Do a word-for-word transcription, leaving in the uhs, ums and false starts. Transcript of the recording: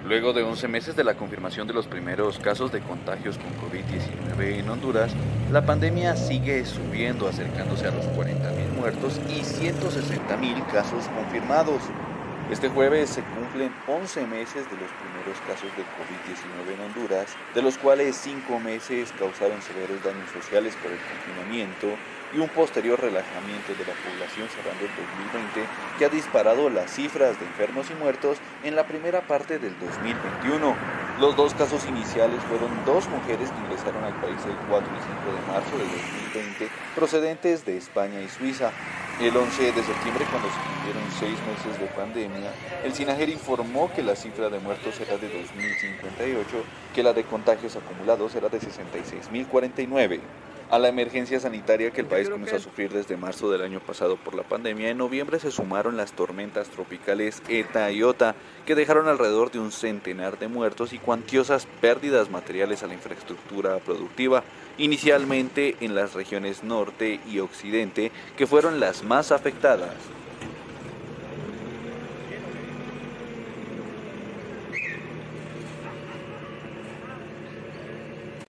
Luego de once meses de la confirmación de los primeros casos de contagios con COVID diecinueve en Honduras, la pandemia sigue subiendo, acercándose a los cuarenta mil muertos y ciento sesenta mil casos confirmados. Este jueves se cumplen once meses de los primeros casos de COVID diecinueve en Honduras, de los cuales cinco meses causaron severos daños sociales por el confinamiento y un posterior relajamiento de la población cerrando el dos mil veinte, que ha disparado las cifras de enfermos y muertos en la primera parte del dos mil veintiuno. Los dos casos iniciales fueron dos mujeres que ingresaron al país el cuatro y cinco de marzo de dos mil veinte, procedentes de España y Suiza. El once de septiembre, cuando se cumplieron seis meses de pandemia, el SINAGER informó que la cifra de muertos era de dos mil cincuenta y ocho, que la de contagios acumulados era de sesenta y seis mil cuarenta y nueve. A la emergencia sanitaria que el país comenzó a sufrir desde marzo del año pasado por la pandemia, en noviembre se sumaron las tormentas tropicales ETA y OTA, que dejaron alrededor de un centenar de muertos y cuantiosas pérdidas materiales a la infraestructura productiva, inicialmente en las regiones norte y occidente, que fueron las más afectadas.